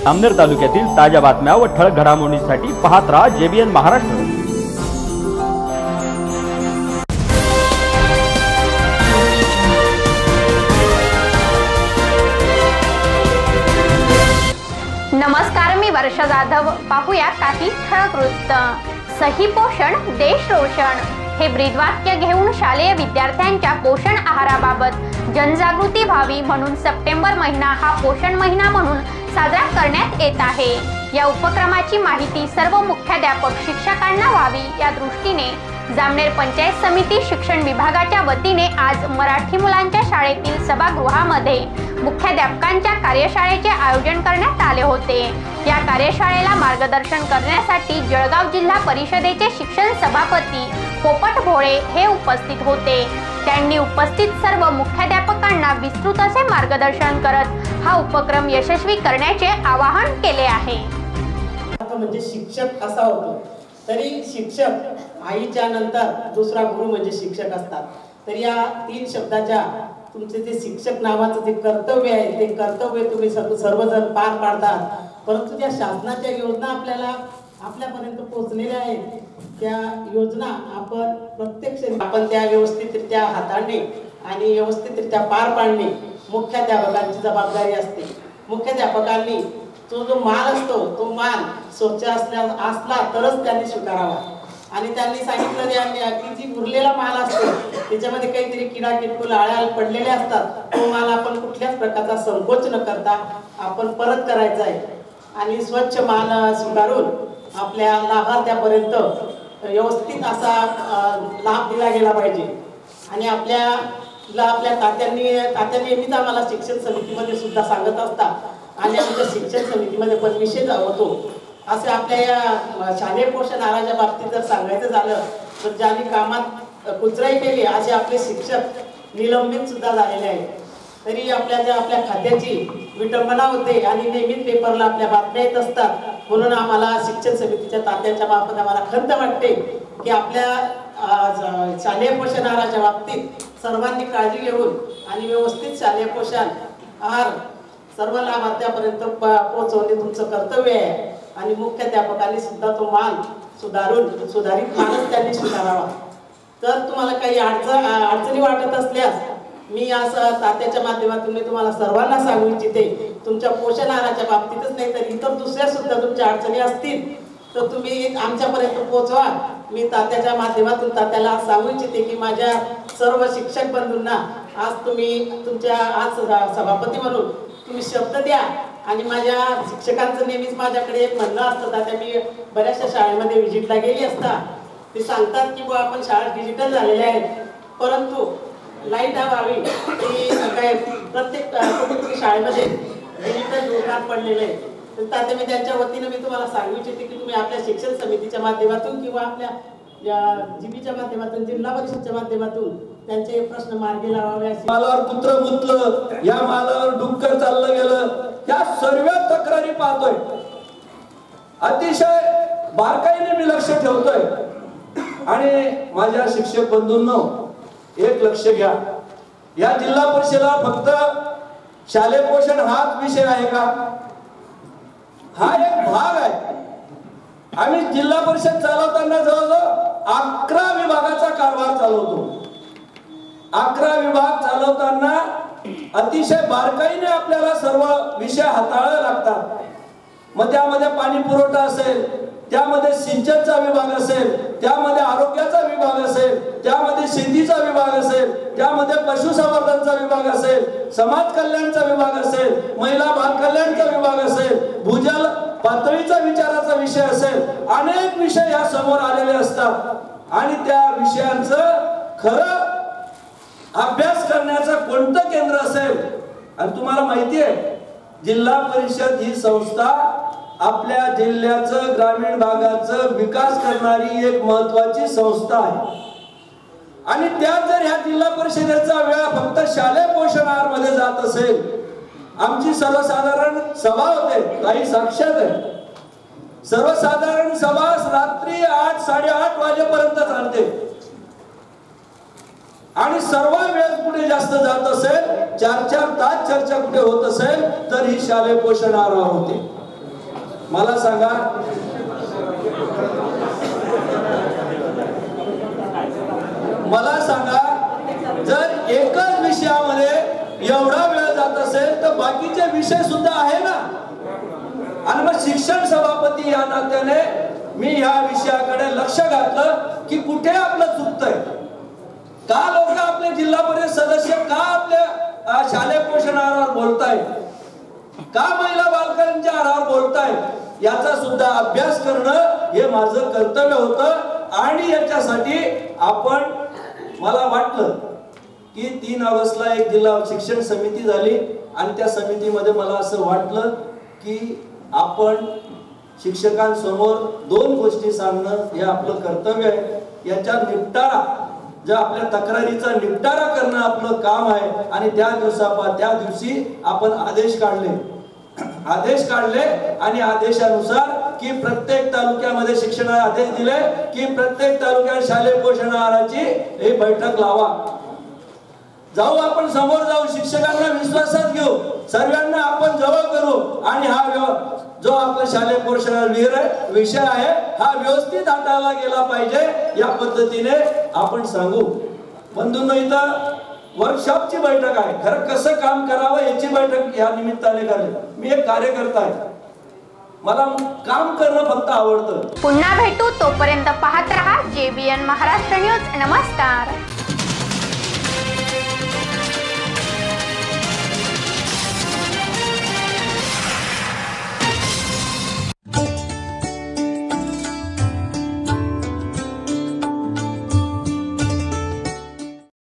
अमनेर तालुक्यातील ताज्या बातम्या व ठळक घडामोडींसाठी पाहत राहा JBN महाराष्ट्र। नमस्कार, मी वर्षा जाधव। पाहूया काही ठळक वृत्त। सही पोषण देश रोशन हे ब्रीदवाक्य घेऊन शालेय विद्यार्थ्यांच्या पोषण आहाराबाबत जनजागृती व्हावी म्हणून सप्टेंबर महिना हा पोषण महिना म्हणून साजरा करण्यात येत आहे। या उपक्रमाची माहिती सर्व मुख्याध्यापक शिक्षकांना व्हावी या दृष्टीने जामनेर पंचायत समिती शिक्षण विभागाच्या वतीने आज मराठी मुलांच्या शाळेतील सभागृहामध्ये मुख्याध्यापकांच्या कार्यशाळेचे आयोजन करण्यात आले होते। या कार्यशाळेला मार्गदर्शन करण्यासाठी जळगाव जिल्हा परिषदेचे शिक्षण सभापती पोपट भोळे हे उपस्थित होते। त्यांनी उपस्थित सर्व मुख्याध्यापकांना विस्तृत असे मार्गदर्शन करत हा उपक्रम यशस्वी करण्याचे आवाहन केले आहे। म्हणजे शिक्षक असा होतो, तरी शिक्षक आईच्या नंतर दुसरा गुरु म्हणजे शिक्षक असतात। तर या तीन शब्दाच्या तुमचे जे शिक्षक नावाचं जे कर्तव्य आहे ते कर्तव्य तुम्ही सर्वजण पार पाडतात। परंतु ज्या शासनाच्या योजना आपल्यापर्यंत पोहोचलेल्या आहेत त्या योजना आपण प्रत्यक्ष त्या व्यवस्थितरित्या हाताळणे आणि व्यवस्थितरित्या पार पाडणे मुख्याध्यापकांची जबाबदारी असते। मुख्याध्यापकांनी तो जो माल असतो तो माल स्वच्छ असला तरच त्यांनी स्वीकारावा। आणि त्यांनी सांगितलं की जी उरलेला माल असतो त्याच्यामध्ये काहीतरी किडा किटकूल आळ्या पडलेले असतात, तो माल आपण कुठल्याच प्रकारचा संकोच न करता आपण परत करायचा आहे आणि स्वच्छ माल स्वीकारून आपल्या लाभार्थ्यापर्यंत व्यवस्थित असा लाभ दिला गेला पाहिजे। आणि आपल्या तात्यांनी नेहमीच आम्हाला शिक्षण समितीमध्ये सुद्धा सांगत असतात आणि आमच्या शिक्षण समितीमध्ये पण विषय होतो असे आपल्या या शालेय पोषण आहाराच्या बाबतीत जर सांगायचं झालं तर ज्यांनी कामात कुचराई केली असे आपले शिक्षक निलंबित सुद्धा झालेले आहेत। तरी आपल्या खात्याची विटंबना होते आणि नेहमीच पेपरला आपल्या बातम्या येत असतात। म्हणून आम्हाला शिक्षण समितीच्या तात्यांच्या बाबतीत आम्हाला खंत वाटते की आपल्या शालेय पोषण आहाराच्या बाबतीत सर्वांनी काळजी घेऊन आणि व्यवस्थित शालेय पोषण आहार सर्व लाभार्थ्यापर्यंत पोहोचवणे तुमचं कर्तव्य आहे। आणि मुख्याध्यापकांनी सुद्धा तो मान सुधारित मानच त्यांनी स्वीकारावा। तर तुम्हाला काही अडचणी वाटत असल्यास मी असं तात्याच्या माध्यमातून मी तुम्हाला सर्वांना सांगू इच्छिते, तुमच्या पोषण आहाराच्या बाबतीतच नाही तर इतर दुसऱ्या सुद्धा तुमच्या अडचणी असतील तर तुम्ही आमच्यापर्यंत पोहोचवा। मी तात्याच्या माध्यमातून तात्याला सांगू इच्छिते की माझ्या सर्व शिक्षक बंधूंना आज आज सभापती म्हणून तुम्ही शब्द द्या। आणि माझ्या शिक्षकांचं नेहमीच माझ्याकडे एक म्हणणं असतं, तात्या मी बऱ्याचशा शाळेमध्ये व्हिजिटला गेली असता ते सांगतात की बुवा आपण शाळा डिजिटल झालेल्या आहेत, परंतु लाईट व्हावी की काय प्रत्येक शाळेमध्ये डिजिटल धोरण पडलेलं आहे। तर तात्या मी त्यांच्या वतीनं मी तुम्हाला सांगू इच्छिते की तुम्ही आपल्या शिक्षण समितीच्या माध्यमातून किंवा आपल्या जीबीच्या माध्यमातून जिल्हा परिषदच्या माध्यमातून त्यांचे प्रश्न मार्गी लावावे। मालावर पुत्र मुतलं, या मालावर डुक्कर चाललं गेलं, या सर्व तक्रारी पाहतोय। अतिशय बारकाईने मी लक्ष ठेवतोय। आणि माझ्या शिक्षक बंधूंनो एक लक्ष घ्या, या जिल्हा परिषदेला फक्त शालेय पोषण हाच विषय आहे का? हा एक भाग आहे। आम्ही जिल्हा परिषद चालवताना जवळजवळ 11 विभागाचा कारभार चालवतो। 11 विभाग चालवताना अतिशय बारकाईने आपल्याला सर्व विषय हाताळावे लागतात। मग त्यामध्ये पाणी पुरवठा असेल, त्यामध्ये सिंचनचा विभाग असेल, त्यामध्ये आरोग्याचा विभाग असेल, त्यामध्ये शेतीचा विभाग असेल, त्यामध्ये पशुसंवर्धनचा विभाग असेल, समाज कल्याणचा विभाग असेल, महिला बाल कल्याणचा विभाग असेल, भूजल पातळीचा विचाराचा विषय असेल, अनेक विषय या समोर आलेले असतात। आणि त्या विषयांचं खरं अभ्यास करण्याचं कोणतं केंद्र असेल? आणि तुम्हाला माहिती आहे जिल्हा परिषद ही संस्था आपल्या जिल्ह्याचं ग्रामीण भागाचं विकास करणारी एक महत्त्वाची संस्था आहे। आणि त्यात जर ह्या जिल्हा परिषदेचा वेळ फक्त शालेय पोषण आहार मध्ये जात असेल, आमची सर्वसाधारण सभा होते, काही साक्षात आहे, सर्वसाधारण सभा रात्री 8 साडेआठ वाजेपर्यंत चालते आणि सर्व वेळ कुठे जास्त जात असेल 4-4 तास चर्चा कुठे होत असेल तर ही शालेय पोषण आहार होते। मला सांगा, जर एकच विषयामध्ये एवढा वेळ जात असेल तर बाकीचे विषय सुद्धा आहे ना. आणि मग शिक्षण सभापती या नात्याने मी ह्या विषयाकडे लक्ष घातलं की कुठे आपलं चुकतंय, का लोक आपले जिल्हा परिषद सदस्य का आपल्या शालेय पोषण आहारावर बोलताय, का महिला बालकांच्या आहारावर बोलताय, याचा सुद्धा अभ्यास करणं हे माझं कर्तव्य होतं. आणि याच्यासाठी आपण, मला वाटलं की 3 ऑगस्टला एक जिल्हा शिक्षण समिती झाली आणि त्या समितीमध्ये मला असं वाटलं की आपण शिक्षकांसमोर 2 गोष्टी सांगणं हे आपलं कर्तव्य आहे. याच्या निपटारा, ज्या आपल्या तक्रारीचा निपटारा करणं आपलं काम आहे. आणि त्या दिवशी आपण आदेश काढले आणि आदेशानुसार की प्रत्येक तालुक्यामध्ये शिक्षणाचे आदेश दिले की प्रत्येक तालुक्यात शालेय पोषण आहाराची ही बैठक लावा. जाऊ, आपण समोर जाऊ, शिक्षकांना विश्वासात घेऊ, सर्वांना आपण जवळ करू आणि हा जो आपला शालेय पोषण विषय आहे हा व्यवस्थित हाताळला गेला पाहिजे या पद्धतीने आपण सांगू. बंधूंनो, इथं वर्कशॉपची बैठक आहे, खरं कसं काम करावं याची बैठक या निमित्ताने करेल. मी एक कार्यकर्ता आहे, मला काम करणं फक्त आवडतं. पुन्हा भेटू, तोपर्यंत पाहत रहा JBN महाराष्ट्र न्यूज. नमस्कार.